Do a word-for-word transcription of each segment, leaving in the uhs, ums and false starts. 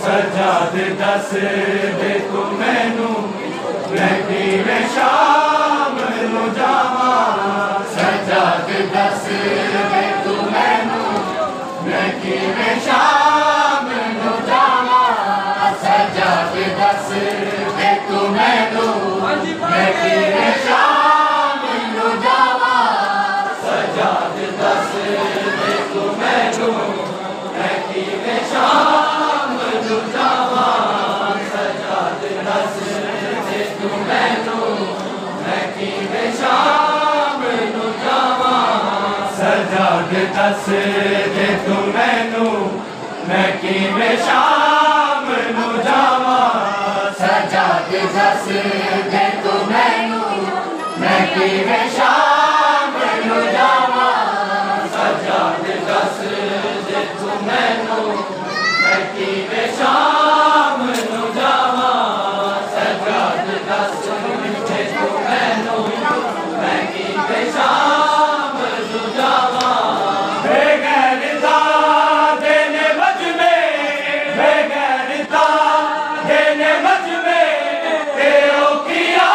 सजाद दस दे तू मैनू मैं किवें शाम नूं जावां सजाद दस दे तू मैनू मैं किवें शाम नूं जावां सजाद दस दे तू मैनू मैं किवें शाम नूं जावां सजाद दस दे तू मैनू मैं किवें शाम नूं जावां सजाद दस दे तू मैनू मैं किवें शाम नूं जावां सजाद दस दे तू मैनू मैं किवें शाम नूं जावां सजाद दस दे तू मैनू मैं किवें शाम नूं जावां सजाद दस दे तू मैनू मैं किवें शाम नूं जावां सजाद दस दे तू मैनू मैं किवें शाम नूं जावां बेगैरता देने मज में बेगैरता देने मज में तेरो किया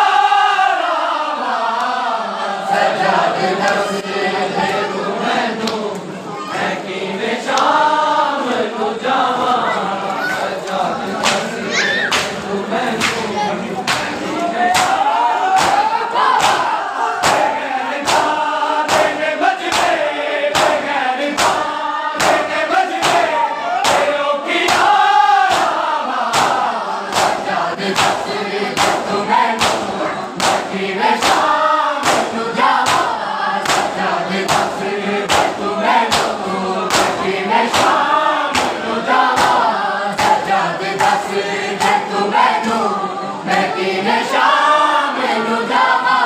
सजाद दस दे तू मैनू मैं किवें शाम नूं जावां सजाद दस दे तू मैनू मैं किवें बेगैरता देने मज में बेगैरता देने मज में तेरो किया सजाद दस दे तू मैनू मैं किवें शाम नूं जावां सजाद दस दे तू मैनू मैं किवें शाम नूं जावां सजाद दस दे तू मैनू मैं किवें शाम नूं जावां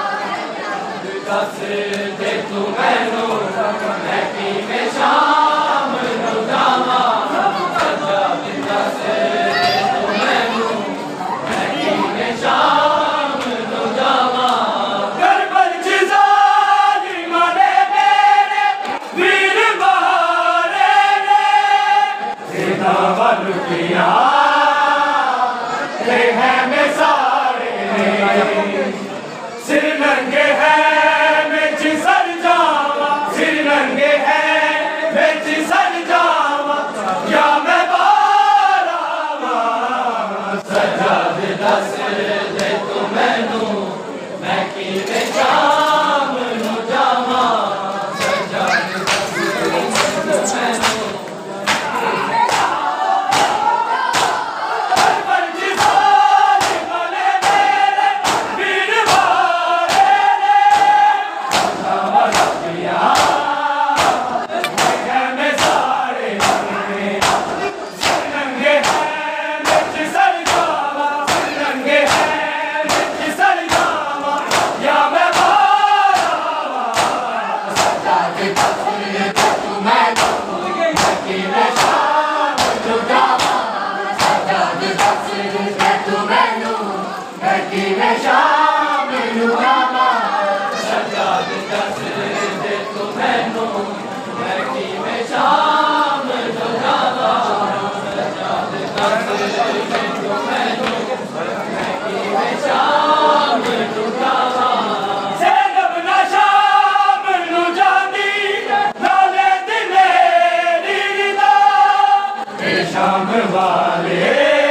दस दे तू मैनू मैं किवें शाम नूं जावां सजाद दस दे तू मैनू मैं किवें शाम नूं जावां करबल च ज़ालिमां ने मेरे वीर मारे ने सीधा वल किया ते है में सारे सिर नंगे हैं बिच सर जावां सिर नंगे हैं बिच सर जावां या मैं बाहर आवां सजाद दस दे तू मैनू मैं किवें शाम नूं जावां सजाद दस दे तू मैनू करबल च ज़ालिमां ने मेरे वीर मारे ने सीधा वल किया ते में सारे सिर नंगे हैं बिच सर जावां सिर नंगे हैं बिच सर जावां या मैं बाहर आवां सजाद दस दे तू मैनू मैं किवें शाम नूं जावां सजाद दस दे तू मैनू मैं किवें शाम नूं जावां सजाद दस दे तू मैनू मैं किवें शाम नूं जावां सजाद दस दे तू मैनू मैं किवें शाम नूं जावां ज़ैनब ना शाम नूं जांदी नाले दिले रीदा ते शाम वाले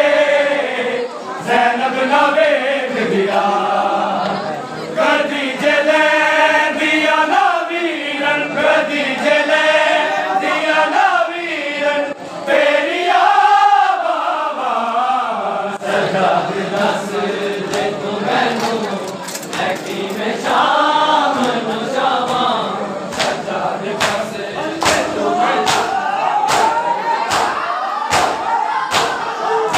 ज़ैनब ना वेख दिया कदी जले दिया ना वीरन कदी जले दिया ना वीरन तेरी बाबा सजाद दस दे तू मैनू मैं किवें शाम नूं जावां सजाद दस दे तू मैनू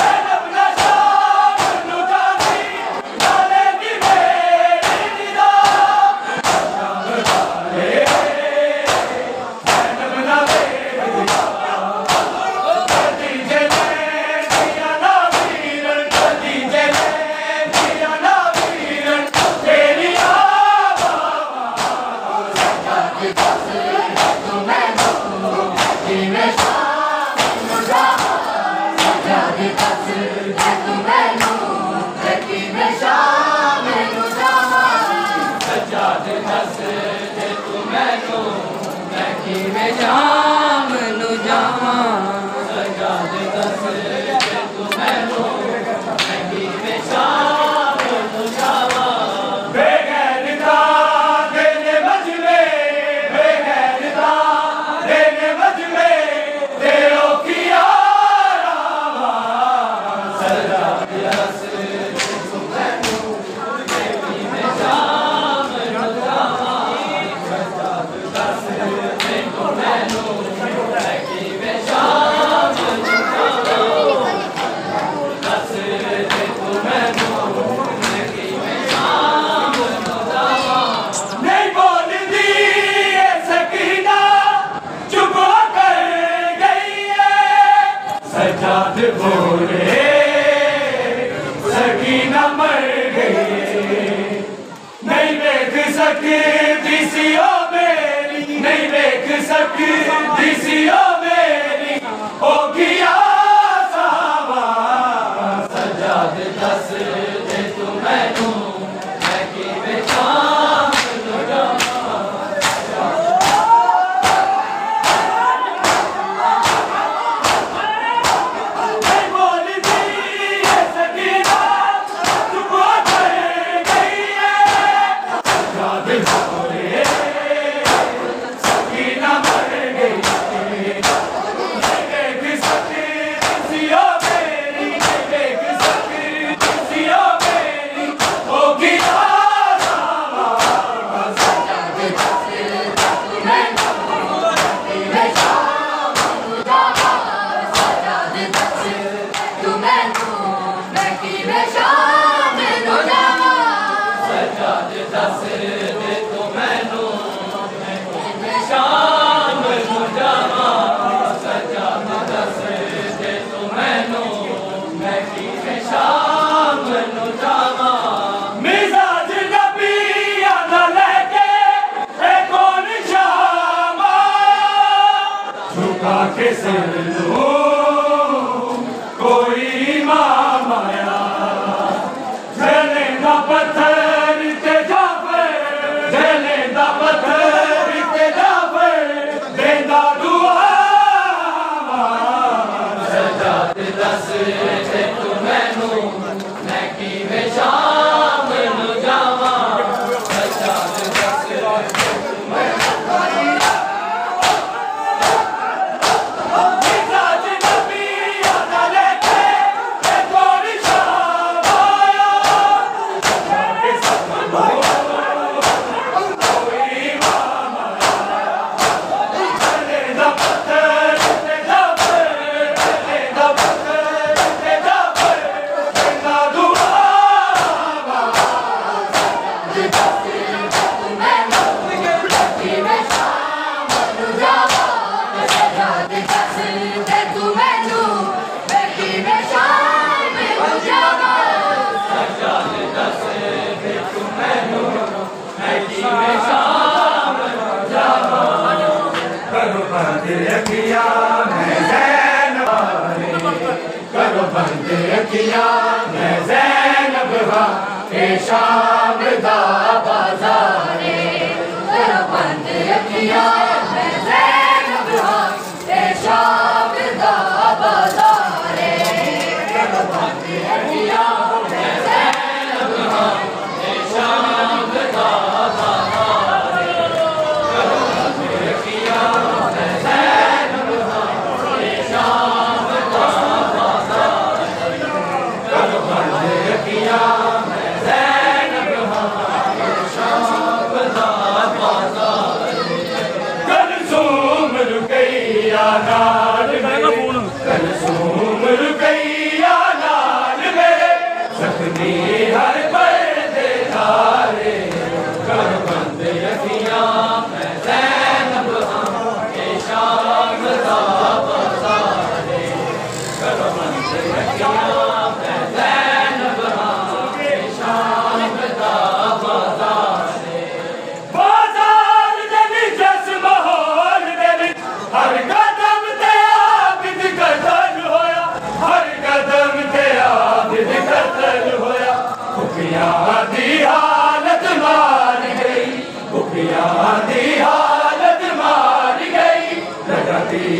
Zैनब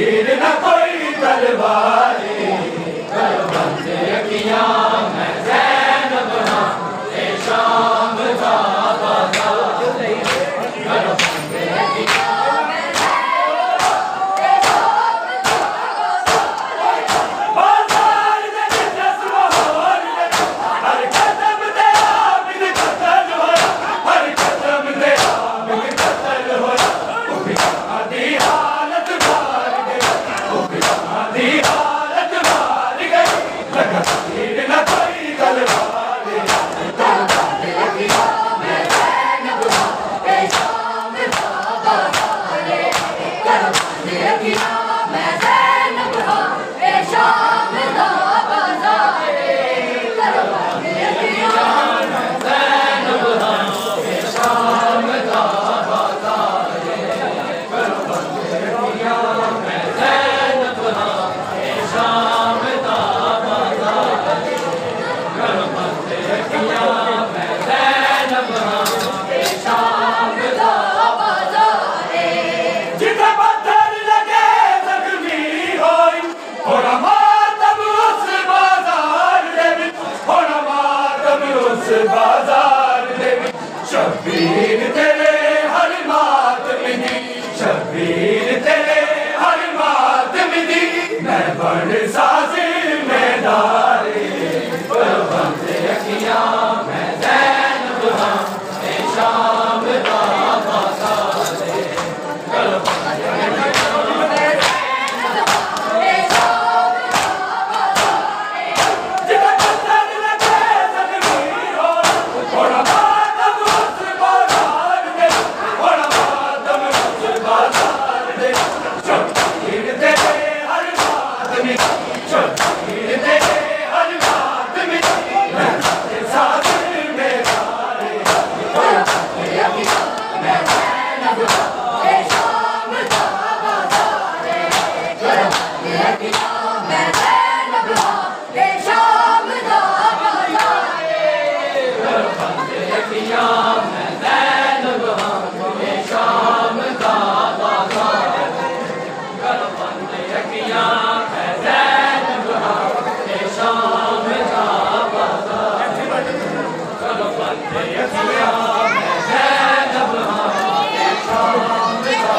तीर न कोई तलवारी, करो बंद अखियां मैं ज़ैनब हां, ए शाम दा बाज़ार, करो बंद अखियां मैं ज़ैनब हां, ए शाम दा बाज़ार, बाज़ार दे जिस माहौल दे हर कदम ते आबिद कतल होया, हर कदम ते आबिद कतल होया, उखियां दी हालत मार गई, उखियां दी हालत मार गई, लगा तीर न कोई तलवारी, करो बंद अखियां मैं ज़ैनब हां, ए शाम दा बाज़ार, करो बंद अखियां मैं ज़ैनब हां, ए शाम दा बाज़ार, करो बंद अखियां मैं ज़ैनब हां, ए शाम दा बाज़ार, करो बंद अखियां मैं ज़ैनब हां, ए शाम दा बाज़ार, करो बंद अखियां मैं ज़ैनब हां, ए शाम दा बाज़ार, जिथे पत्थर लगे ज़ख्मी होई, होना मातम उस बाज़ार दे विच, होना मातम उस बाज़ार दे विच, शब्बीर तेरे हर मातम दी, शब्बीर तेरे हर मातम दी, मैं बन साज़ मेदारे, करो बंद अखियां मैं ज़ैनब हां, ए शाम दा बाज़ार, करो बंद अखियां मैं ज़ैनब हां, ए शाम दा बाज़ार, जिथे पत्थर लगे ज़ख्मी होई, होना मातम उस बाज़ार दे, होना मातम उस बाज़ार दे, शब्बीर तेरे हर मातम दी, शब्बीर तेरे हर मातम दी, मैं बन साज़ मेदारे, करो बंद अखियां मैं ज़ैनब हां, ए शाम दा बाज़ार, करो बंद अखियां मैं ज़ैनब हां, ए शाम दा बाज़ार, करो बंद अखियां मैं ज़ैनब हां, ए शाम दा बाज़ार, करो बंद अखियां मैं ज़ैनब हां, ए शाम दा बाज़ार, करो बंद अखियां मैं ज़ैनब हां, ए शाम दा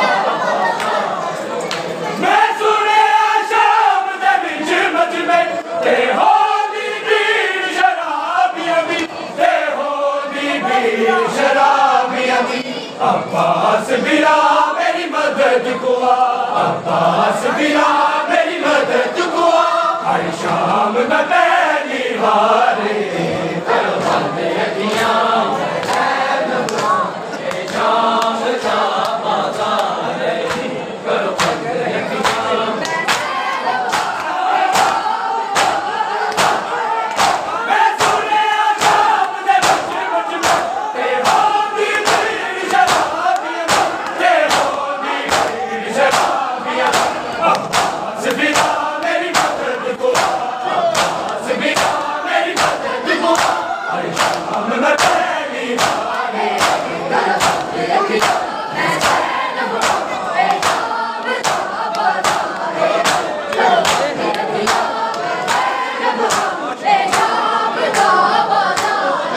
बाज़ार, मैं सुनिया शाम दे विच मजमे ते होंदी भीड़ शराबियां दी, ते होंदी भीड़ शराबियां दी, अब्बास बिला मेरी मदद को आ, अब्बास बिला मेरी मदद को आ, हर शाम मैं पहली वारे, करो बंद अखियां मैं ज़ैनब हां, ए शाम दा बाज़ार, करो बंद अखियां मैं ज़ैनब हां, ए शाम दा बाज़ार, मैं सुनिया शाम दे विच मजमे ते होंदी भीड़ शराबियां दी, ते होंदी भीड़ शराबियां दी, अब्बास बिला मेरी मदद को आ, अब्बास बिला मेरी मदद को आ, हर शाम मैं पहली वारे, करो बंद अखियां मैं ज़ैनब हां, ए शाम दा बाज़ार, करो बंद अखियां मैं ज़ैनब हां, ए शाम दा बाज़ार,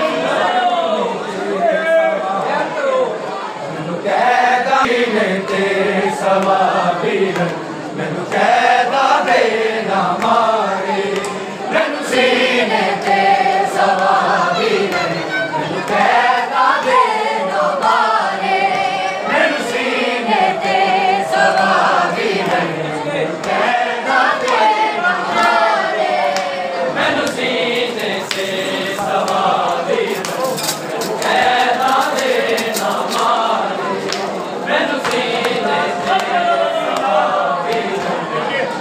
मैनू कहदा ने ते सवाबीर, मैनू कहदा दे ना मारे, मैनू सीने ते सवाबीर, मैनू कहदा दे ना मारे, मैनू सीने ते सवाबीर, मैनू कहदा दे ना मारे, मैनू सीने से सवाबीर, मैनू कहदा दे ना मारे, मैनू सीने से सवाबीर,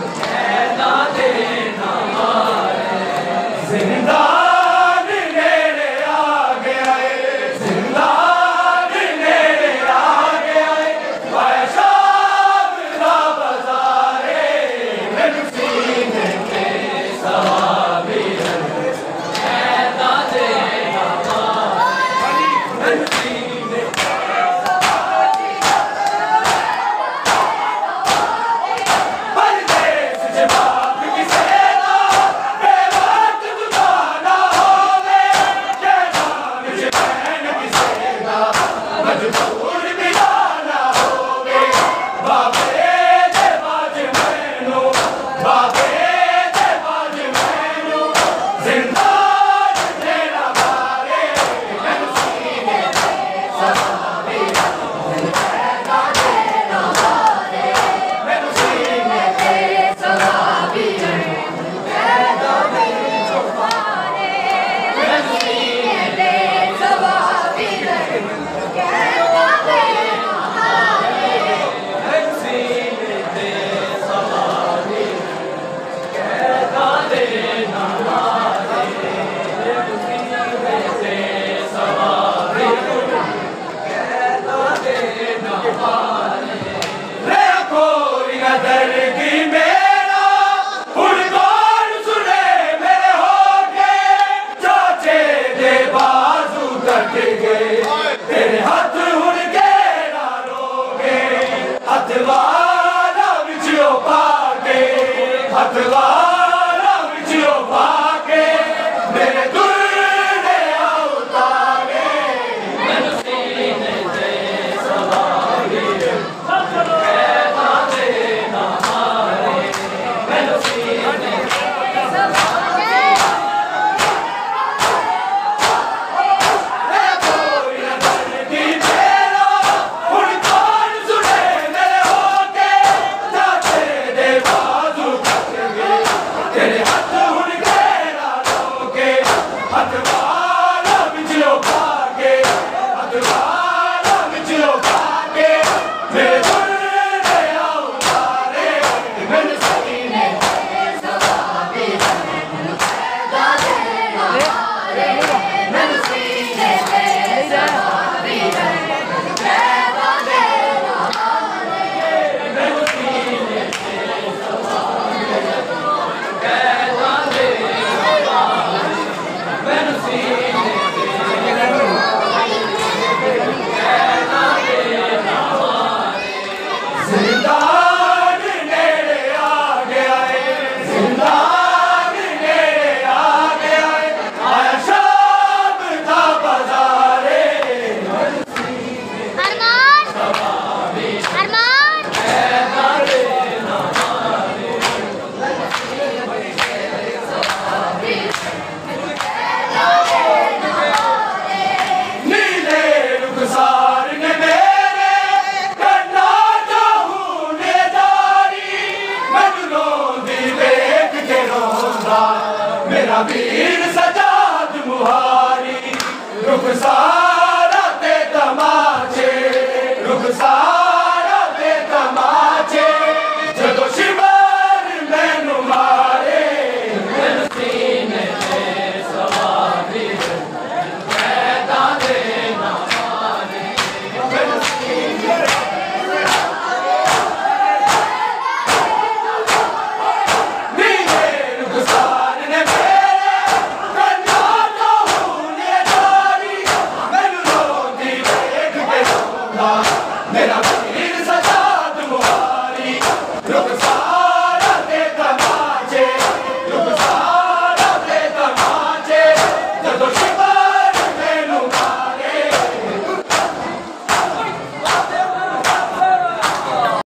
हथवारा विचो पाके मेरे दुर्ने उतारे मैनू सीने ते सवारी कैदा दे ना मारे मैनू सीने ते सवारी मेरा वीर सजाद मुहारी रुखसार